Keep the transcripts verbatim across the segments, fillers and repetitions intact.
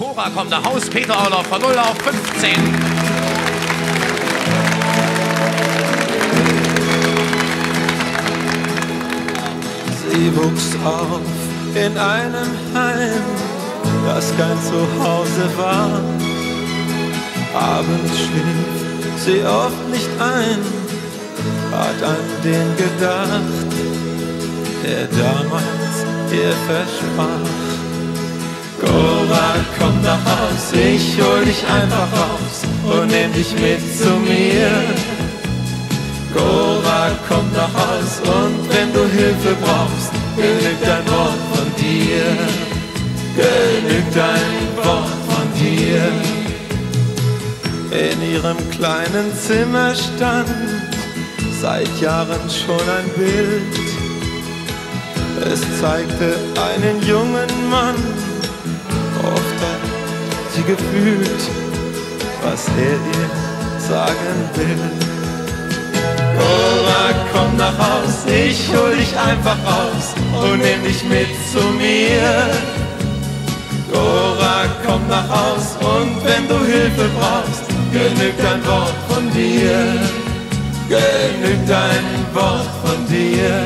Cora kommt nach Haus, Peter Auler von null auf fünfzehn. Sie wuchs auf in einem Heim, das kein Zuhause war. Abends schlief sie oft nicht ein, hat an den gedacht, der damals ihr versprach. Cora, komm nach Haus, ich hol dich einfach raus und nehm dich mit zu mir. Cora, komm nach Haus und wenn du Hilfe brauchst, genügt ein Wort von dir, genügt ein Wort von dir. In ihrem kleinen Zimmer stand seit Jahren schon ein Bild. Es zeigte einen jungen Mann, oft hat sie gefühlt, was er ihr sagen will. Cora, komm nach Haus, ich hol dich einfach raus und nehm dich mit zu mir. Cora, komm nach Haus und wenn du Hilfe brauchst, genügt ein Wort von dir, genügt ein Wort von dir.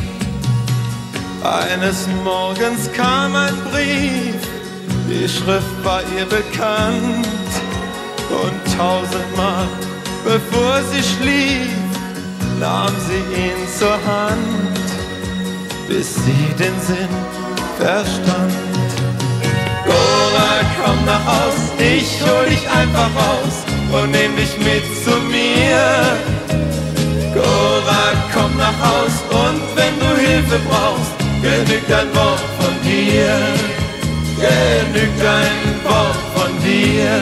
Eines Morgens kam ein Brief, die Schrift war ihr bekannt, und tausendmal, bevor sie schlief, nahm sie ihn zur Hand, bis sie den Sinn verstand. Cora, komm nach Haus, ich hol dich einfach raus und nehm dich mit zu mir. Cora, komm nach Haus und wenn du Hilfe brauchst, genügt ein Wort von dir, genügt ein Wort von dir.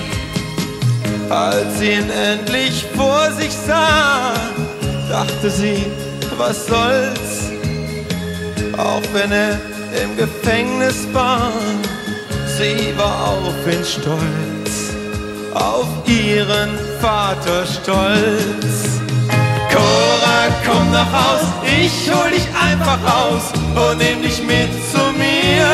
Als sie ihn endlich vor sich sah, dachte sie, was soll's, auch wenn er im Gefängnis war. Sie war auf ihn stolz, auf ihren Vater stolz. Cora, komm nach Haus, ich hol dich einfach raus und nehm dich mit zu mir.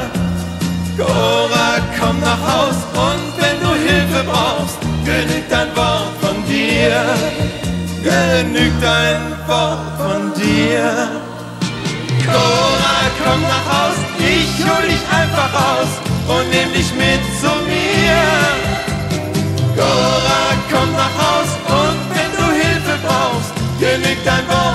Cora, komm nach Haus und wenn du Hilfe brauchst, genügt ein Wort von dir, genügt ein Wort von dir. Cora, komm nach Haus, ich hol dich einfach raus und nehm dich mit zu mir. Cora, komm nach Haus und wenn du Hilfe brauchst, genügt ein Wort